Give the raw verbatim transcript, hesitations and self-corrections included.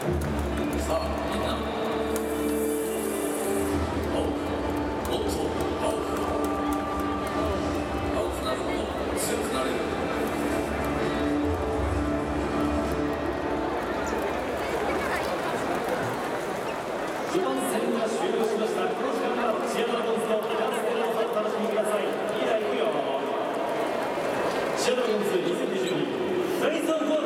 さあみんな青くもっと青く青くなるほど強くなれる。 序盤戦が終了しました。この時間からチアドラゴンズのイラストをお楽しみください。以来無料チアドラゴンズにせんにじゅうにフェイスオフ